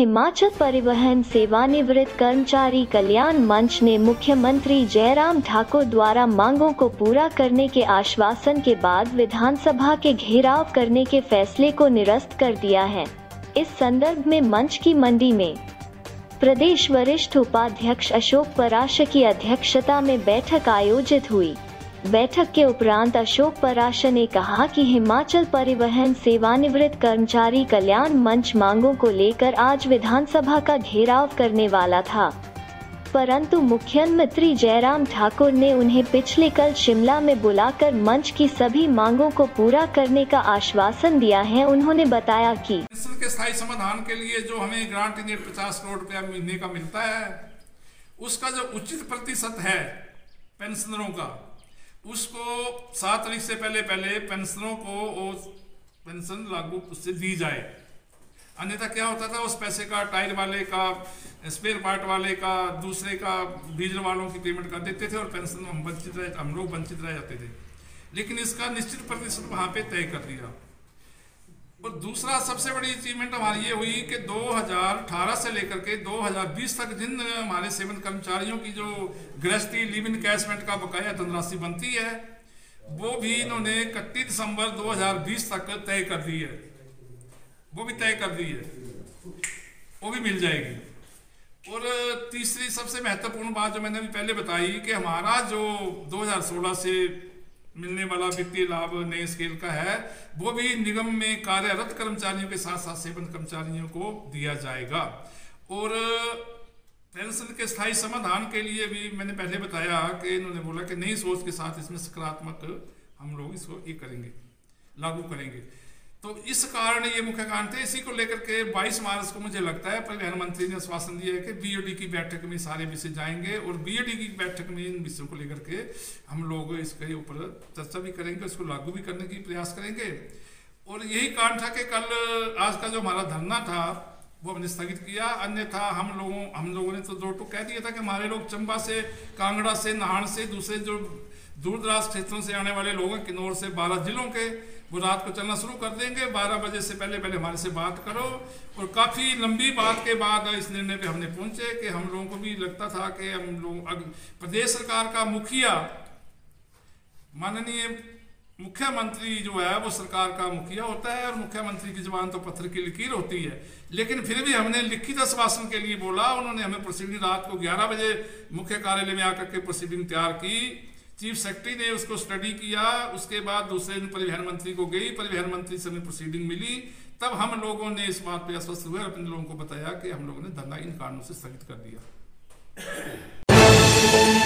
हिमाचल परिवहन सेवानिवृत्त कर्मचारी कल्याण मंच ने मुख्यमंत्री जयराम ठाकुर द्वारा मांगों को पूरा करने के आश्वासन के बाद विधानसभा के घेराव करने के फैसले को निरस्त कर दिया है। इस संदर्भ में मंच की मंडी में प्रदेश वरिष्ठ उपाध्यक्ष अशोक पराशर की अध्यक्षता में बैठक आयोजित हुई। बैठक के उपरांत अशोक पराशर ने कहा कि हिमाचल परिवहन सेवानिवृत्त कर्मचारी कल्याण मंच मांगों को लेकर आज विधानसभा का घेराव करने वाला था, परंतु मुख्यमंत्री जयराम ठाकुर ने उन्हें पिछले कल शिमला में बुलाकर मंच की सभी मांगों को पूरा करने का आश्वासन दिया है। उन्होंने बताया कि पेंशन के स्थायी समाधान के लिए जो हमें ग्रांट इन 50 करोड़ रुपया महीने का मिलता है, उसका जो उचित प्रतिशत है पेंशनरों का, उसको 7 तारीख से पहले पेंशनरों को पेंशन लागू उससे दी जाए। अन्यथा क्या होता था, उस पैसे का टायर वाले का, स्पेयर पार्ट वाले का, दूसरे का, डीजल वालों की पेमेंट कर देते थे और पेंशन हम लोग वंचित रह जाते थे। लेकिन इसका निश्चित प्रतिशत वहाँ पे तय कर दिया। और दूसरा सबसे बड़ी अचीवमेंट हमारी ये हुई कि 2018 से लेकर के 2020 तक जिन हमारे सेवन कर्मचारियों की जो गृहस्थी लिव इन कैशमेंट का बकाया धनराशि बनती है, वो भी इन्होंने 31 दिसंबर 2020 तक तय कर दी है। वो भी तय कर दी है, वो भी मिल जाएगी। और तीसरी सबसे महत्वपूर्ण बात जो मैंने अभी पहले बताई कि हमारा जो 2016 से मिलने वाला वित्तीय लाभ नए स्केल का है, वो भी निगम में कार्यरत कर्मचारियों के साथ साथ सेवन कर्मचारियों को दिया जाएगा। और पेंशन के स्थायी समाधान के लिए भी मैंने पहले बताया कि इन्होंने बोला कि नई सोच के साथ इसमें सकारात्मक हम लोग इसको ये करेंगे, लागू करेंगे। तो इस कारण ये मुख्य कारण थे। इसी को लेकर के 22 मार्च को मुझे लगता है परिवहन मंत्री ने आश्वासन दिया है कि बीओडी की बैठक में सारे विषय जाएंगे और बीओडी की बैठक में इन विषयों को लेकर के हम लोग इसके ऊपर चर्चा भी करेंगे, उसको लागू भी करने की प्रयास करेंगे। और यही कारण था कि कल आज का जो हमारा धरना था वो हमने स्थगित किया। अन्यथा हम लोगों ने तो दो टूक कह दिया था कि हमारे लोग चंबा से, कांगड़ा से, नाहन से, दूसरे जो दूर दराज क्षेत्रों से आने वाले लोग हैं, किन्नौर से, 12 जिलों के, वो रात को चलना शुरू कर देंगे। 12 बजे से पहले हमारे से बात करो। और काफ़ी लंबी बात के बाद इस निर्णय पे हमने पहुंचे कि हम लोगों को भी लगता था कि हम लोग प्रदेश सरकार का मुखिया, माननीय मुख्यमंत्री जो है वो सरकार का मुखिया होता है और मुख्यमंत्री की जुबान तो पत्थर की लकीर होती है। लेकिन फिर भी हमने लिखित आश्वासन के लिए बोला। उन्होंने हमें प्रोसीडिंग रात को 11 बजे मुख्य कार्यालय में आकर के प्रोसीडिंग तैयार की। चीफ सेक्रेटरी ने उसको स्टडी किया, उसके बाद दूसरे दिन परिवहन मंत्री को गई, परिवहन मंत्री से हमें प्रोसीडिंग मिली। तब हम लोगों ने इस बात पे आश्वस्त हुए और अपने लोगों को बताया कि हम लोगों ने धरना इन कारणों से स्थगित कर दिया।